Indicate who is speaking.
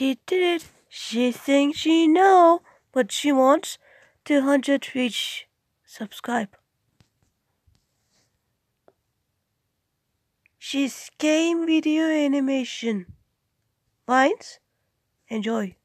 Speaker 1: She did it. She thinks she know, but she wants 200 reach subscribe. She's game video animation. Vines? Enjoy.